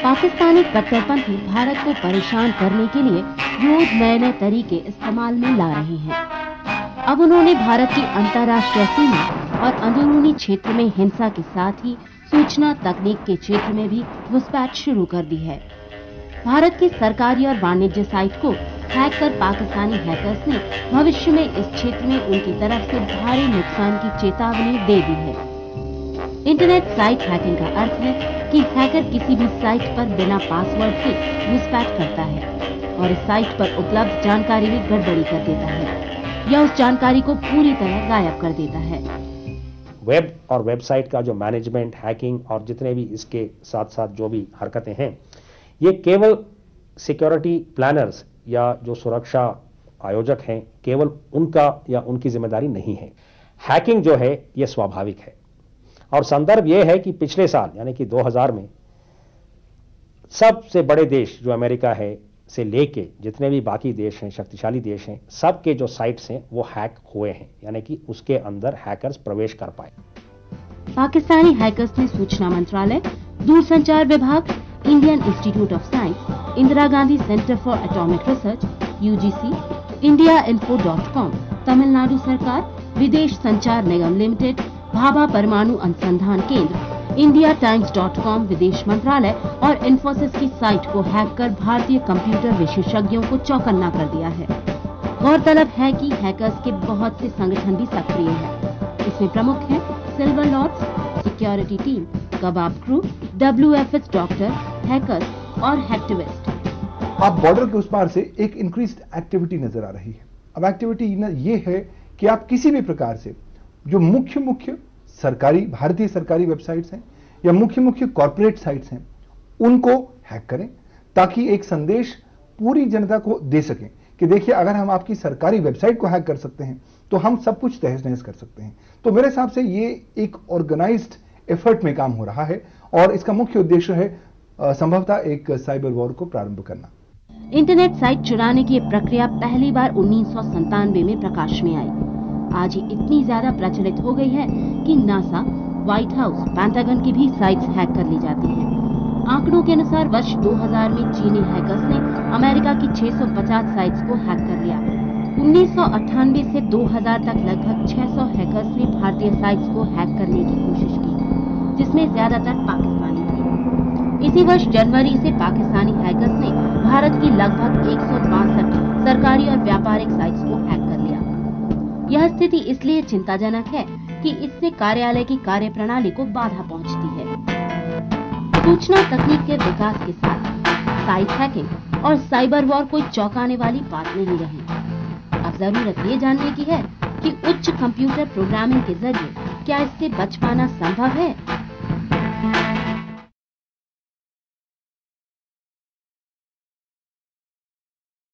पाकिस्तानी कट्टरपंथी भारत को परेशान करने के लिए रोज नए नए तरीके इस्तेमाल में ला रहे हैं। अब उन्होंने भारत की अंतर्राष्ट्रीय सीमा और अंदरूनी क्षेत्र में हिंसा के साथ ही सूचना तकनीक के क्षेत्र में भी घुसपैठ शुरू कर दी है। भारत की सरकारी और वाणिज्य साइट को हैक कर पाकिस्तानी हैकर्स ने भविष्य में इस क्षेत्र में उनकी तरफ से भारी नुकसान की चेतावनी दे दी है। इंटरनेट साइट हैकिंग का अर्थ है कि हैकर किसी भी साइट पर बिना पासवर्ड के घुसपैठ करता है और इस साइट पर उपलब्ध जानकारी में गड़बड़ी कर देता है या उस जानकारी को पूरी तरह गायब कर देता है। वेब और वेबसाइट का जो मैनेजमेंट, हैकिंग और जितने भी इसके साथ साथ जो भी हरकतें हैं, ये केवल सिक्योरिटी प्लानर्स या जो सुरक्षा आयोजक हैं, केवल उनका या उनकी जिम्मेदारी नहीं है। हैकिंग जो है ये स्वाभाविक है और संदर्भ ये है कि पिछले साल यानी कि 2000 में सबसे बड़े देश जो अमेरिका है से लेके जितने भी बाकी देश हैं, शक्तिशाली देश हैं, सबके जो साइट्स हैं वो हैक हुए हैं, यानी कि उसके अंदर हैकर्स प्रवेश कर पाए। पाकिस्तानी हैकर्स ने सूचना मंत्रालय, दूरसंचार विभाग, Indian Institute of Science, Indira Gandhi Centre for Atomic Research, UGC, indiainfo.com, Tamil Nadu सरकार, विदेश संचार निगम लिमिटेड, भाभा परमाणु अनुसंधान केंद्र, indiatimes.com, विदेश मंत्रालय और इन्फोसिस की साइट को हैक कर भारतीय कंप्यूटर विशेषज्ञों को चौकन्ना कर दिया है। गौरतलब है कि हैकर्स के बहुत से संगठन भी सक्रिय हैं। इसमें प्रमुख हैं सिल्वर लॉर्ड्स, सिक्योरिटी टीम, कबाब ग्रुप, WFS डॉक्टर, हैकर्स और हैक्टिविस्ट। आप बॉर्डर के उस पार से एक इंक्रीज्ड एक्टिविटी नजर आ रही है। अब एक्टिविटी ये है कि आप किसी भी प्रकार से जो मुख्य सरकारी भारतीय सरकारी वेबसाइट्स हैं या मुख्य कॉर्पोरेट साइट्स हैं उनको हैक करें, ताकि एक संदेश पूरी जनता को दे सकें कि देखिए, अगर हम आपकी सरकारी वेबसाइट को हैक कर सकते हैं तो हम सब कुछ तहस नहस कर सकते हैं। तो मेरे हिसाब से ये एक ऑर्गेनाइज्ड एफर्ट में काम हो रहा है और इसका मुख्य उद्देश्य है संभवतः एक साइबर वॉर को प्रारंभ करना। इंटरनेट साइट चुराने की प्रक्रिया पहली बार 1997 में प्रकाश में आई। आज ये इतनी ज्यादा प्रचलित हो गई है कि नासा, व्हाइट हाउस, पेंटागन की भी साइट्स हैक कर ली जाती हैं। आंकड़ों के अनुसार वर्ष 2000 में चीनी हैकर्स ने अमेरिका की 650 साइट्स को हैक कर लिया। 1998 से 2000 तक लगभग 600 हैकर्स ने भारतीय साइट्स को हैक करने की कोशिश की, जिसमें ज्यादातर पाकिस्तानी थे। इसी वर्ष जनवरी से पाकिस्तानी हैकर्स ने भारत की लगभग 162 सरकारी और व्यापारिक साइट्स को हैक कर लिया। यह स्थिति इसलिए चिंताजनक है कि इससे कार्यालय की कार्यप्रणाली को बाधा पहुंचती है। सूचना तकनीक के विकास के साथ साइट हैकिंग और साइबर वॉर कोई चौंकाने वाली बात नहीं रही। अब जरूरत ये जानने की है कि उच्च कंप्यूटर प्रोग्रामिंग के जरिए क्या इससे बच पाना संभव है।